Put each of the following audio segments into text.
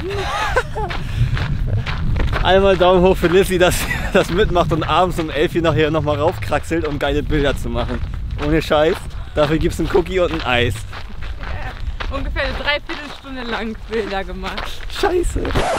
Einmal Daumen hoch für Lissy, dass sie das mitmacht und abends um 11 Uhr nachher nochmal raufkraxelt, um geile Bilder zu machen. Ohne Scheiß. Dafür gibt es einen Cookie und ein Eis. Ja, ungefähr eine Dreiviertelstunde lang Bilder gemacht. Scheiße.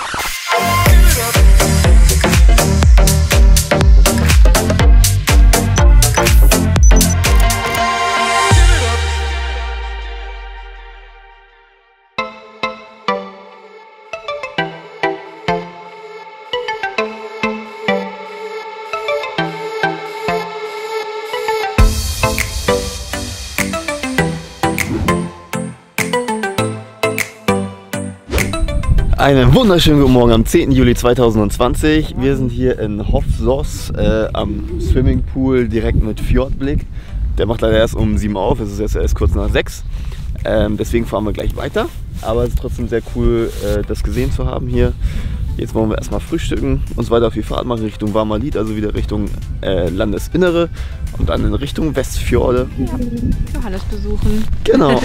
Einen wunderschönen guten Morgen am 10. Juli 2020. Wir sind hier in Hofsås am Swimmingpool direkt mit Fjordblick. Der macht leider erst um 7 auf, es ist jetzt erst kurz nach 6. Deswegen fahren wir gleich weiter. Aber es ist trotzdem sehr cool, das gesehen zu haben hier. Jetzt wollen wir erstmal frühstücken, uns weiter auf die Fahrt machen Richtung Varmalit, also wieder Richtung Landesinnere und dann in Richtung Westfjorde. Ja, Johannes besuchen. Genau.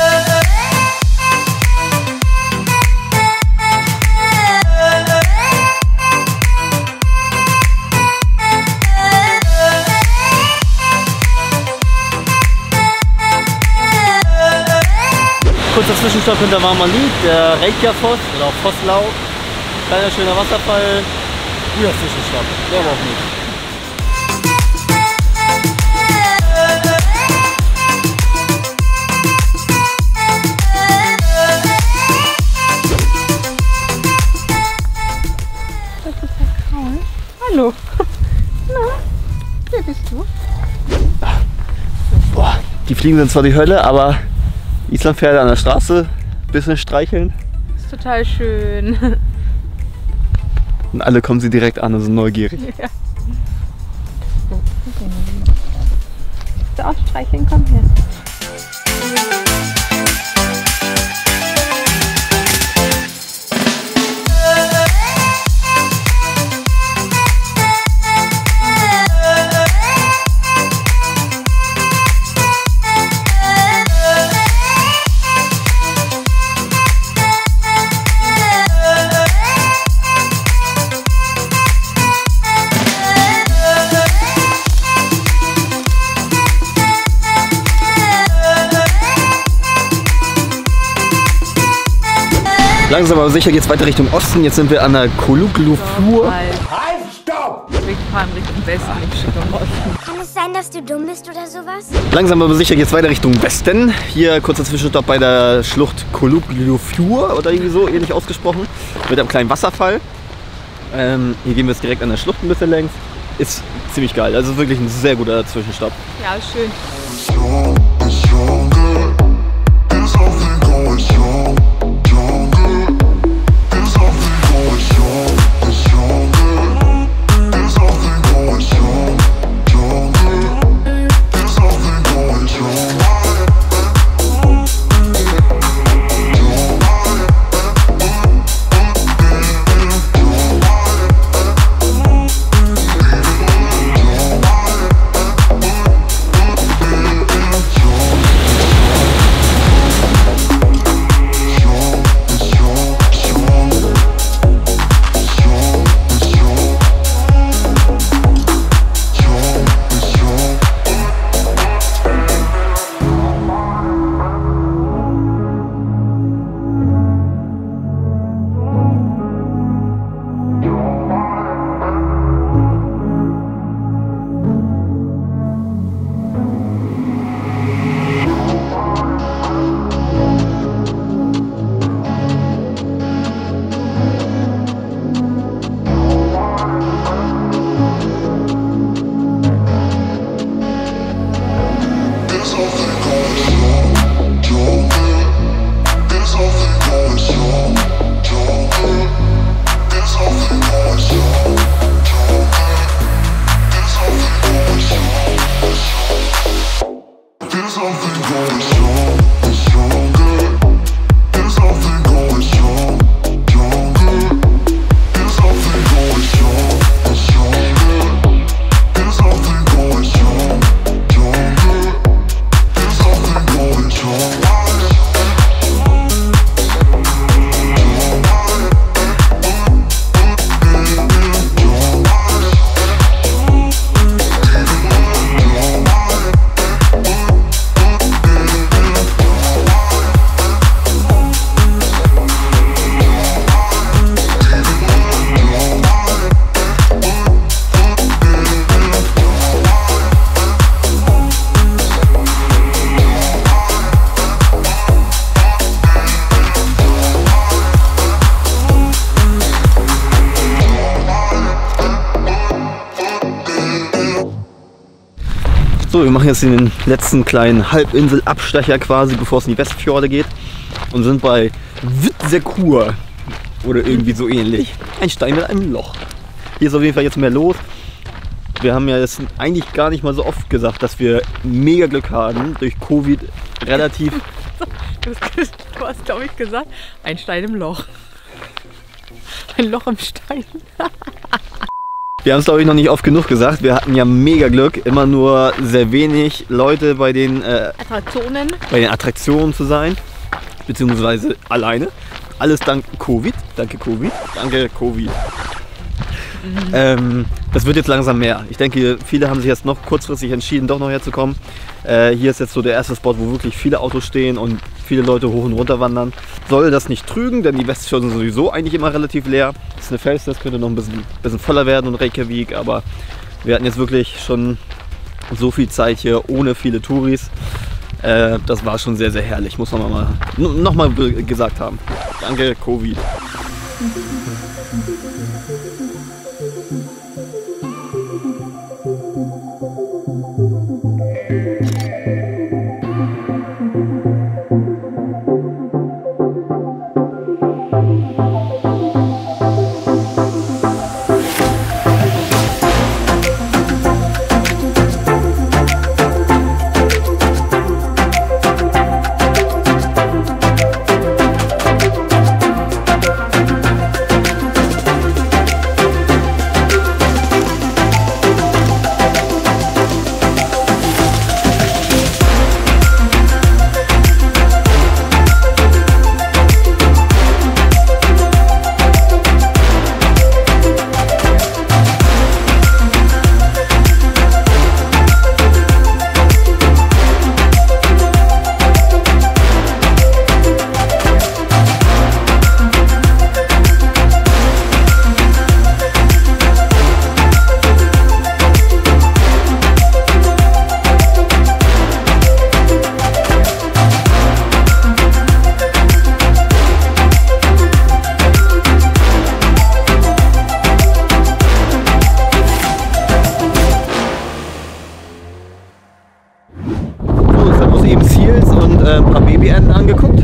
Kurzer Zwischenstopp hinter Varmalit, der Reykjafoss oder auch Fosslau. Kleiner schöner Wasserfall. Guter Zwischenstopp, der aber auch nicht. Das ist der Kraul. Hallo. Na, wer bist du? Boah, die Fliegen sind zwar die Hölle, aber Islandpferde an der Straße, bisschen streicheln. Das ist total schön. Und alle kommen sie direkt an und sind neugierig. Ja. Willst du auch streicheln? Komm her. Langsam aber sicher geht es weiter Richtung Osten. Jetzt sind wir an der Koluglufjur. Halt, stopp! Wir fahren Richtung Westen, nicht Richtung Osten. Kann es sein, dass du dumm bist oder sowas? Langsam aber sicher geht es weiter Richtung Westen. Hier kurzer Zwischenstopp bei der Schlucht Koluglufjur oder irgendwie so ähnlich ausgesprochen. Mit einem kleinen Wasserfall. Hier gehen wir jetzt direkt an der Schlucht ein bisschen längs. Ist ziemlich geil. Also wirklich ein sehr guter Zwischenstopp. Ja, ist schön. So, wir machen jetzt den letzten kleinen Halbinsel-Abstecher quasi, bevor es in die Westfjorde geht. Und sind bei Witsekur oder irgendwie so ähnlich. Ein Stein mit einem Loch. Hier ist auf jeden Fall jetzt mehr los. Wir haben ja jetzt eigentlich gar nicht mal so oft gesagt, dass wir mega Glück haben, durch Covid relativ... Du hast, glaube ich, gesagt, ein Stein im Loch. Ein Loch im Stein. Wir haben es, glaube ich, noch nicht oft genug gesagt. Wir hatten ja mega Glück, immer nur sehr wenig Leute bei den Attraktionen zu sein, beziehungsweise alleine. Alles dank Covid. Danke Covid. Danke Covid. Das wird jetzt langsam mehr. Ich denke, viele haben sich jetzt noch kurzfristig entschieden, doch noch herzukommen. Hier ist jetzt so der erste Spot, wo wirklich viele Autos stehen und viele Leute hoch und runter wandern. Soll das nicht trügen, denn die Westfjorde sind sowieso eigentlich immer relativ leer. Das ist eine Fels, das könnte noch ein bisschen voller werden und Reykjavik, aber wir hatten jetzt wirklich schon so viel Zeit hier ohne viele Touris. Das war schon sehr, sehr herrlich, muss man noch mal gesagt haben. Danke Covid. Ein paar Babyenten angeguckt,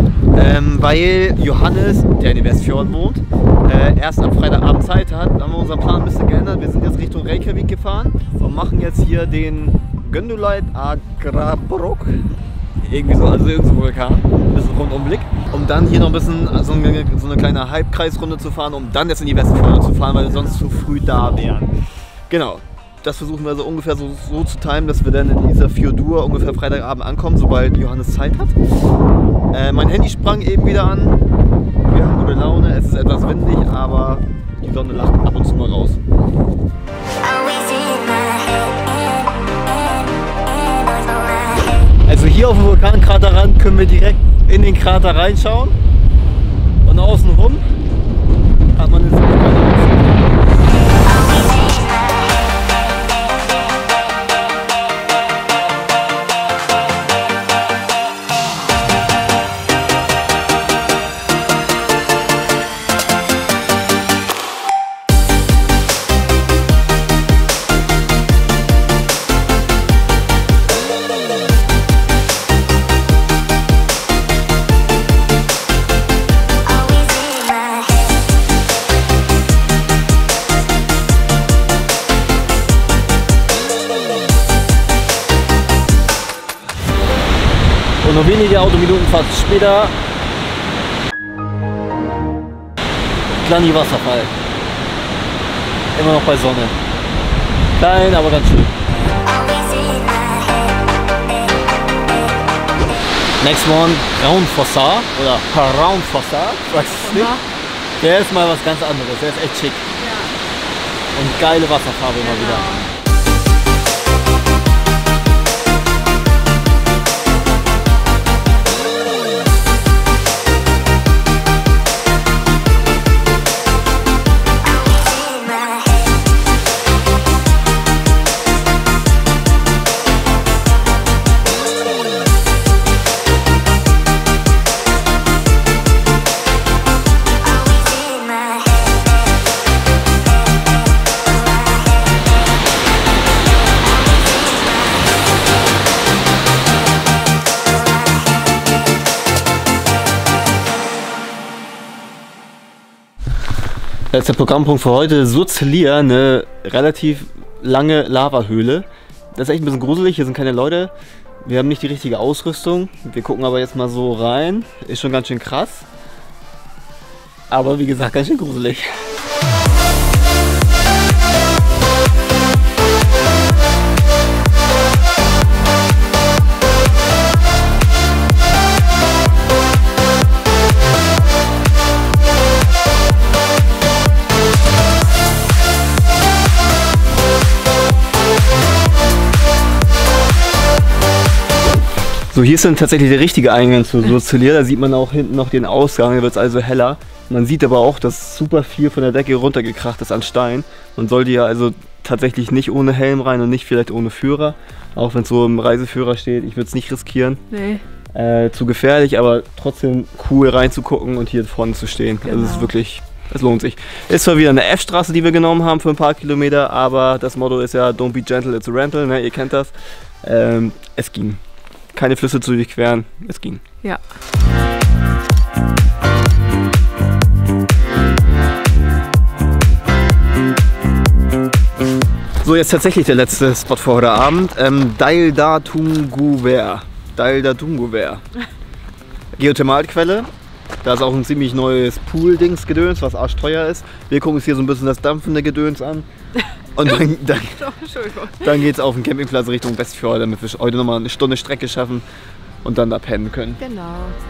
weil Johannes, der in den Westfjorden wohnt, erst am Freitagabend Zeit hat. Da haben wir unseren Plan ein bisschen geändert. Wir sind jetzt Richtung Reykjavik gefahren und machen jetzt hier den Gönduleit Agrabrok, irgendwie so, also irgendein Vulkan, ein bisschen Rundumblick, um dann hier noch ein bisschen so eine kleine Halbkreisrunde zu fahren, um dann jetzt in die Westfjorde zu fahren, weil wir sonst zu früh da wären. Genau. Das versuchen wir so ungefähr so zu timen, dass wir dann in dieser Fjordur ungefähr Freitagabend ankommen, sobald Johannes Zeit hat. Mein Handy sprang eben wieder an. Wir haben gute Laune, es ist etwas windig, aber die Sonne lacht ab und zu mal raus. Also hier auf dem Vulkankraterrand können wir direkt in den Krater reinschauen. Und außen rum hat man jetzt und nur wenige Autominuten fast später Glani Wasserfall. Immer noch bei Sonne. Klein, aber ganz schön. Next one, Raunfossar oder Raunfossar, weiß ich nicht. Der ist mal was ganz anderes, der ist echt schick. Ja. Und geile Wasserfarbe immer wieder. Das ist der Programmpunkt für heute. Surzlier, eine relativ lange Lavahöhle. Das ist echt ein bisschen gruselig, hier sind keine Leute. Wir haben nicht die richtige Ausrüstung. Wir gucken aber jetzt mal so rein. Ist schon ganz schön krass. Aber wie gesagt, ganz schön gruselig. So, hier ist dann tatsächlich der richtige Eingang zu Surzlier. Da sieht man auch hinten noch den Ausgang, da wird es also heller. Man sieht aber auch, dass super viel von der Decke runtergekracht ist an Stein. Man sollte ja also tatsächlich nicht ohne Helm rein und nicht vielleicht ohne Führer. Auch wenn es so im Reiseführer steht, ich würde es nicht riskieren. Nee. Zu gefährlich, aber trotzdem cool reinzugucken und hier vorne zu stehen. Genau. Also es ist wirklich, es lohnt sich. Ist zwar wieder eine F-Straße, die wir genommen haben für ein paar Kilometer, aber das Motto ist ja Don't be gentle, it's a rental, ne? Ihr kennt das. Es ging. Keine Flüsse zu durchqueren, es ging. Ja. So, jetzt tatsächlich der letzte Spot für heute Abend. Dail da Tunguver. Dail da Tunguver. Geothermalquelle. Da ist auch ein ziemlich neues Pool-Dings-Gedöns, was arschteuer ist. Wir gucken uns hier so ein bisschen das dampfende Gedöns an. Und dann geht es auf den Campingplatz Richtung Westfjord, damit wir heute nochmal eine Stunde Strecke schaffen und dann da pennen können. Genau.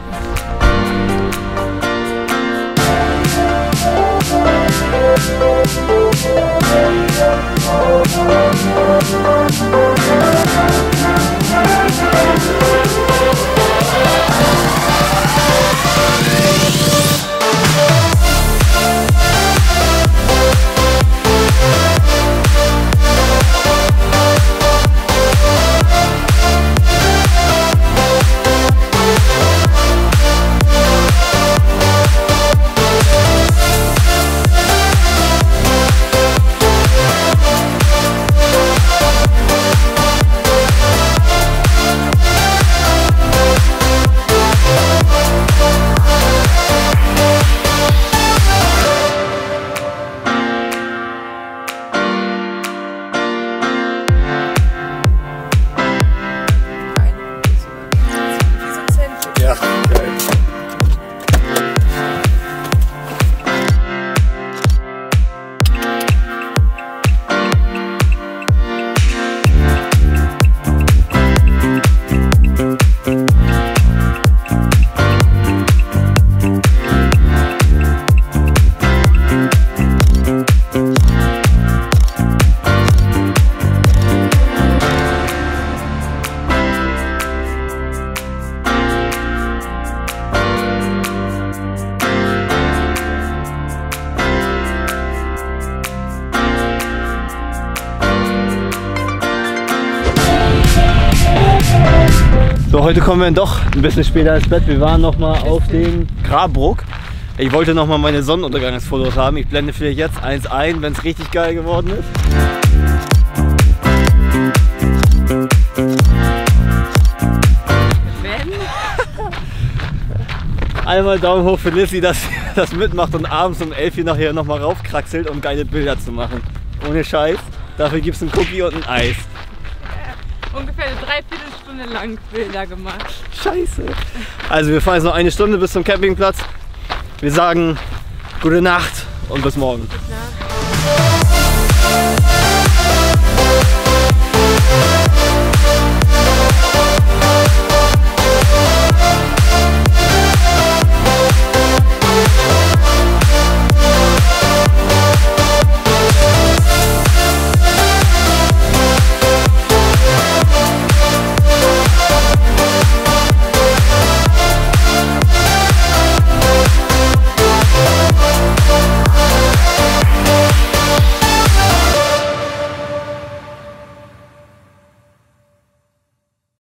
So, heute kommen wir doch ein bisschen später ins Bett. Wir waren noch mal auf dem Grabruck. Ich wollte noch mal meine Sonnenuntergangsfotos haben. Ich blende vielleicht jetzt eins ein, wenn es richtig geil geworden ist. Einmal Daumen hoch für Lissy, dass sie das mitmacht und abends um 11 Uhr nachher noch mal raufkraxelt, um geile Bilder zu machen. Ohne Scheiß. Dafür gibt es einen Cookie und ein Eis. Ungefähr eine Dreiviertelstunde lang Bilder gemacht. Scheiße. Also wir fahren jetzt noch eine Stunde bis zum Campingplatz. Wir sagen gute Nacht und bis morgen. Gute Nacht.